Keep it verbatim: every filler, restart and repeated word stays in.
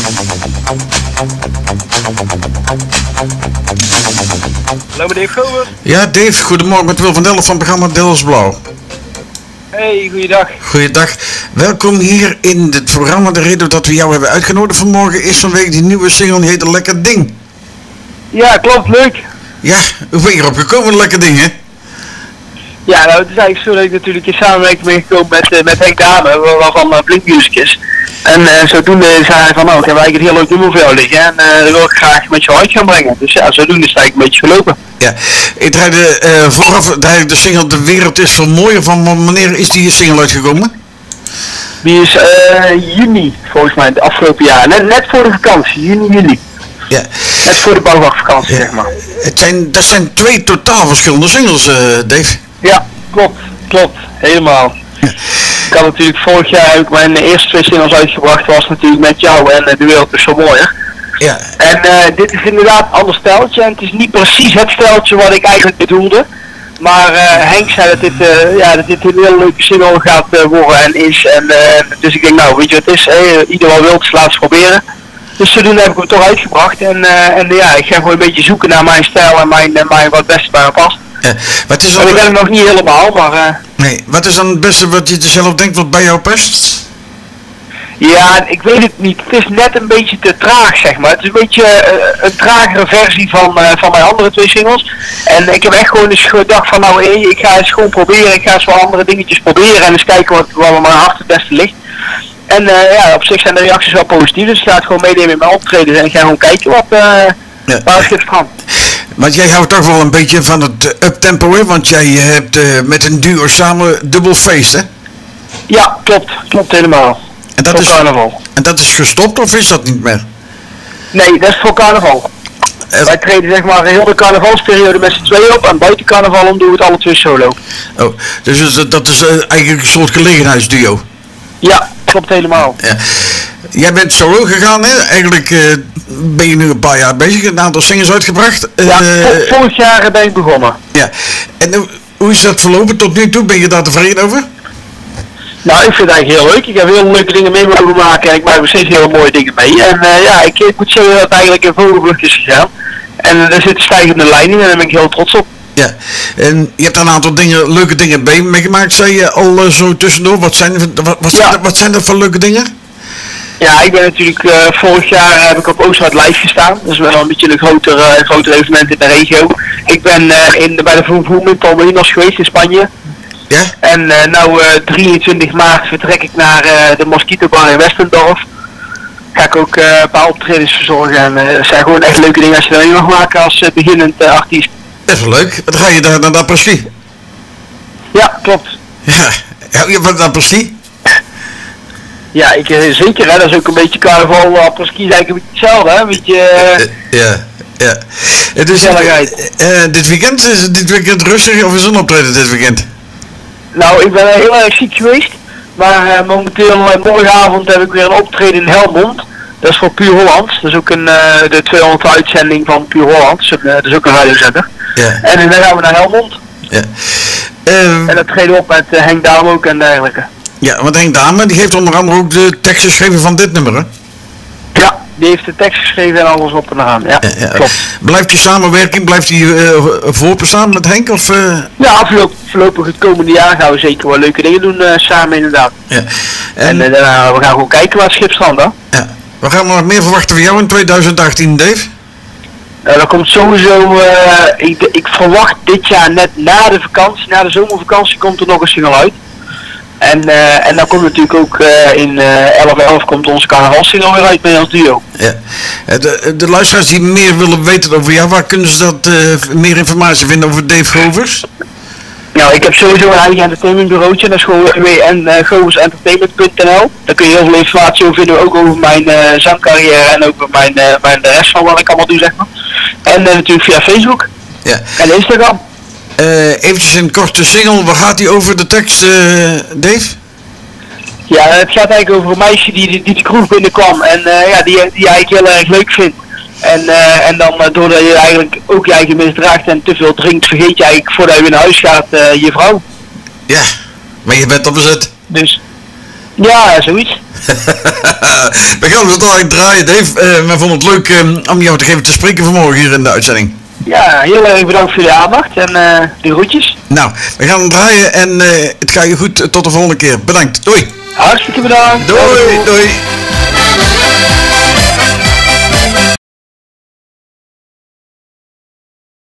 Hallo met Dave Govers. Ja, Dave, goedemorgen met Wil van Delft van het programma Delfts Blauw. Hey, goeiedag. Goeiedag. Welkom hier in het programma. De reden dat we jou hebben uitgenodigd vanmorgen is vanwege die nieuwe single, die heet Een Lekker Ding. Ja, klopt, leuk. Ja, hoe ben je erop gekomen, Een Lekker Ding, hè? Ja, nou, het is eigenlijk zo dat ik natuurlijk in samenwerking ben gekomen met, uh, met Henk Dame, waarvan uh, Blink Music is. En uh, zodoende zei hij van, nou, ik heb eigenlijk een heel leuk nummer voor jou liggen en uh, dat wil ik graag met jou uit gaan brengen. Dus ja, zodoende is het eigenlijk een beetje gelopen. Ja, ik draaide uh, vooraf draaide de single De Wereld is Veel Mooier van. Wanneer is die single uitgekomen? Die is uh, juni, volgens mij, het afgelopen jaar. Net, net voor de vakantie, juni, juli. Ja. Net voor de bouwvaktvakantie, Ja. zeg maar. Het zijn, dat zijn twee totaal verschillende singles, uh, Dave. Ja, klopt, klopt, helemaal. Ja. Ik had natuurlijk vorig jaar heb ik mijn eerste twee singles uitgebracht, was natuurlijk met jou en uh, De Wereld is Veel Mooier. Ja. En uh, dit is inderdaad een ander steltje en het is niet precies het steltje wat ik eigenlijk bedoelde. Maar uh, Henk zei dat dit, uh, ja, dat dit een heel leuke single gaat uh, worden en is. En, uh, dus ik denk, nou weet je wat het is, hey, ieder wat wil, dus laat het proberen. Dus zodoende heb ik hem toch uitgebracht en, uh, en uh, ja, ik ga gewoon een beetje zoeken naar mijn stijl en mijn, uh, mijn wat het beste bij me past. Ja. Wat is Maar dan, ik ben hem nog niet helemaal, maar... Uh, nee, wat is dan het beste wat je zelf denkt wat bij jou past? Ja, ik weet het niet. Het is net een beetje te traag, zeg maar. Het is een beetje uh, een tragere versie van, uh, van mijn andere twee singles. En ik heb echt gewoon eens gedacht van, nou, hey, ik ga eens gewoon proberen. Ik ga eens wat andere dingetjes proberen en eens kijken wat, wat mijn hart het beste ligt. En uh, ja, op zich zijn de reacties wel positief. Dus ik ga het gewoon meenemen in mijn optreden en ik ga gewoon kijken wat, uh, Ja. waar het schip kan. Want jij houdt toch wel een beetje van het uh, uptempo, hè? Want jij uh, hebt uh, met een duo samen dubbel feest, hè? Ja, klopt. Klopt helemaal. En dat, Voor is, carnaval. en dat is gestopt of is dat niet meer? Nee, dat is voor carnaval. Uh, Wij treden zeg maar heel de carnavalsperiode met z'n tweeën op en buiten carnaval om doen we het alle twee solo. oh, dus is het- dat is uh, eigenlijk een soort gelegenheidsduo. Ja, klopt helemaal. Ja. Jij bent solo gegaan, hè? Eigenlijk uh, ben je nu een paar jaar bezig, een aantal singles uitgebracht. Uh, Ja, vol- vorig jaar ben ik begonnen. ja. En uh, hoe is dat verlopen tot nu toe? Ben je daar tevreden over? Nou, ik vind het eigenlijk heel leuk. Ik heb heel leuke dingen mee mogen maken en ik maak nog steeds hele mooie dingen mee. En uh, ja, ik, ik moet zeggen dat het eigenlijk in vogelvlucht is gegaan. En uh, er zit een stijgende lijn in en daar ben ik heel trots op. Ja. En je hebt een aantal dingen, leuke dingen mee- meegemaakt, zei je al uh, zo tussendoor. Wat zijn, wat, wat, zijn Ja. dat, wat zijn dat voor leuke dingen? Ja, ik ben natuurlijk uh, vorig jaar heb ik op Oosterhout live gestaan. Dat is wel een beetje een groter, uh, groter evenement in de regio. Ik ben uh, in, bij de Vroom in Palmeiras geweest in Spanje. Ja? En uh, nou uh, drieëntwintig maart vertrek ik naar uh, de Mosquito Bar in Westendorf. Ga ik ook uh, een paar optredens verzorgen en uh, dat zijn gewoon echt leuke dingen als je dat mee mag maken als uh, beginnend uh, artiest. Dat is wel leuk. Wat ga je daar naar Apres-Ski? Ja, klopt. Ja. Hou je van Apres-Ski? Ja, ik, uh, zeker hè, dat is ook een beetje carnaval, uh, apres-ski is eigenlijk een beetje hetzelfde hè, een beetje... Uh, Uh, ja. Ja. Het is, Gezelligheid. uh, dit weekend is het dit weekend rustig of is een optreden dit weekend? Nou, ik ben heel erg ziek geweest, maar uh, momenteel uh, morgenavond heb ik weer een optreden in Helmond. Dat is voor Puur Holland. Dat is ook een, uh, de tweehonderdste uitzending van Puur Holland. Dus, uh, dat is ook een radiozender. Ja. En dan gaan we naar Helmond. Ja. Uh, En dat treden we op met uh, Henk Dame ook en dergelijke. ja, want Henk Dame, die heeft onder andere ook de tekst geschreven van dit nummer, hè? Ja, die heeft de tekst geschreven en alles op en aan. Ja, Ja, ja. klopt. Blijft je samenwerking, blijft die uh, voortbestaan met Henk? Of, uh, Ja, voorlop, voorlopig het komende jaar gaan we zeker wel leuke dingen doen uh, samen inderdaad. ja. En, En, en uh, daarna we gaan gewoon kijken waar het schip strandt dan. ja. We gaan nog meer verwachten van jou in tweeduizend achttien, Dave? Uh, dat komt sowieso, uh, ik, ik verwacht dit jaar net na de vakantie, na de zomervakantie komt er nog een single uit. En, uh, en dan komt natuurlijk ook uh, in uh, elf elf komt onze carnavalsingle weer uit met ons duo. Ja. Uh, De, de luisteraars die meer willen weten over jou, waar kunnen ze dat uh, meer informatie vinden over Dave Govers? Nou, ik heb sowieso een eigen entertainmentbureautje, dat is gewoon w w w punt govers entertainment punt n l. Daar kun je heel veel informatie over vinden, ook over mijn uh, zangcarrière en over mijn, uh, mijn de rest van wat ik allemaal doe, zeg maar. En uh, natuurlijk via Facebook Ja. en Instagram. Uh, eventjes een korte single, waar gaat die over de tekst, uh, Dave? Ja, het gaat eigenlijk over een meisje die, die, die de kroeg binnenkwam en uh, ja, die, die eigenlijk heel erg leuk vindt. En, uh, en dan uh, doordat je eigenlijk ook je eigen misdraagt en te veel drinkt, vergeet je eigenlijk voordat je weer naar huis gaat uh, je vrouw. Ja, maar je bent op bezet. Dus Ja, zoiets. We gaan het dadelijk draaien, Dave. Uh, we vonden het leuk uh, om jou te geven te spreken vanmorgen hier in de uitzending. Ja, heel erg bedankt voor de aandacht en uh, de groetjes. Nou, we gaan het draaien en uh, het gaat je goed. Tot de volgende keer. Bedankt. Doei. Hartstikke bedankt. Doei, doei. doei.